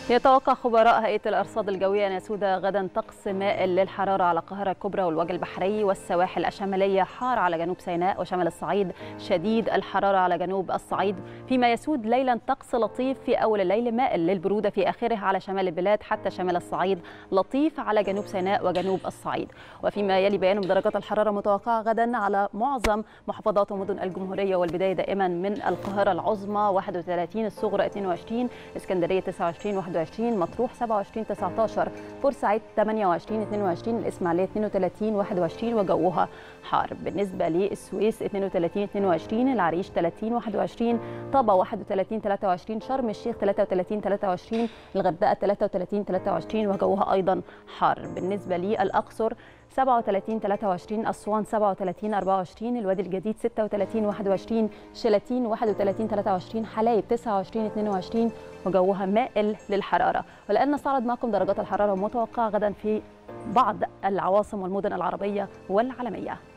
يتوقع خبراء هيئة الأرصاد الجوية أن يسود غدا طقس مائل للحرارة على القاهرة الكبرى والوجه البحري والسواحل الشمالية، حار على جنوب سيناء وشمال الصعيد، شديد الحرارة على جنوب الصعيد، فيما يسود ليلا طقس لطيف في أول الليل مائل للبرودة في آخره على شمال البلاد حتى شمال الصعيد، لطيف على جنوب سيناء وجنوب الصعيد. وفيما يلي بيان درجات الحرارة متوقعة غدا على معظم محافظات ومدن الجمهورية، والبداية دائما من القاهرة العظمى 31، الصغرى 22، اسكندرية 29 21، مطروح 27 19، بورسعيد 28 22، الإسماعيلية 32 21، وجوها حار. بالنسبة للسويس 32 22، العريش 30 21، طابة 31 23، شرم الشيخ 33 23، الغردقة 33 23، وجوها أيضا حار. بالنسبة للأقصر 37 23، أسوان 37 24، الوادي الجديد 36 21، شلاتين 31 23، حلايب 29 22، وجوها مائل للحرارة. والآن نستعرض معكم درجات الحرارة المتوقعة غدا في بعض العواصم والمدن العربية والعالمية.